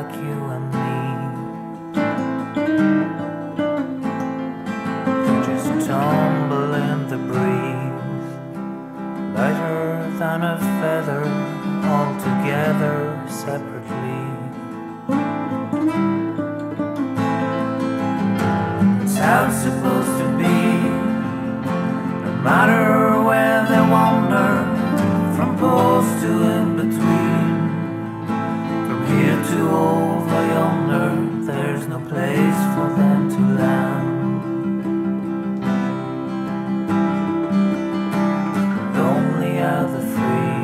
like you and me. They just tumble in the breeze, lighter than a feather, all together separately. It's how it's supposed to be, no matter where they wander, from post to in between, from here to over yonder. There's no place for them to land. Lonely are the free.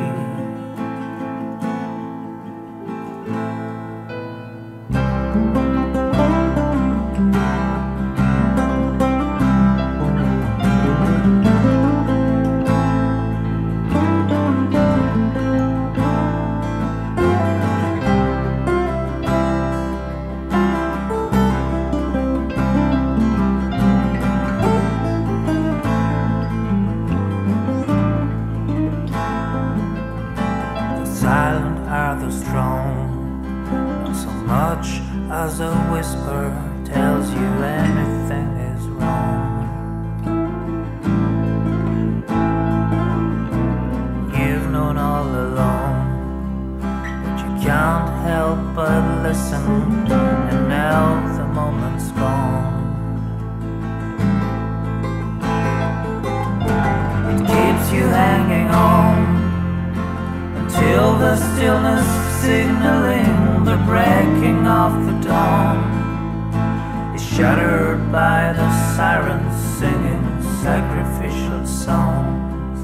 Silent are the strong, not so much as a whisper tells you anything is wrong. You've known all along, but you can't help but listen, and now the moment's gone. It keeps you hanging on till the stillness signaling the breaking of the dawn is shattered by the sirens singing sacrificial songs.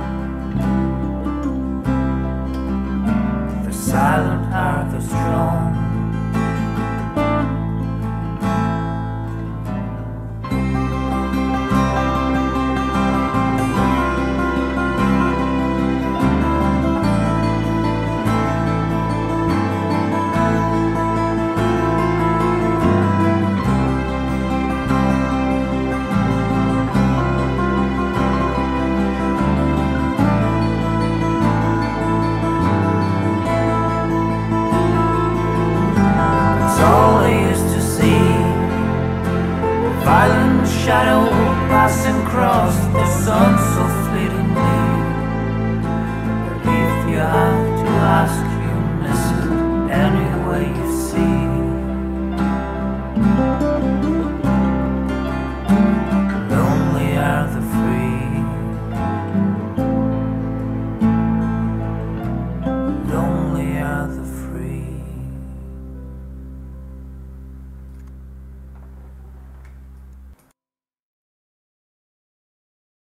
The silent are the strong. All they used to see, a violent shadow passing across the sun so fleetingly. But if you have to ask, you miss it any way you see.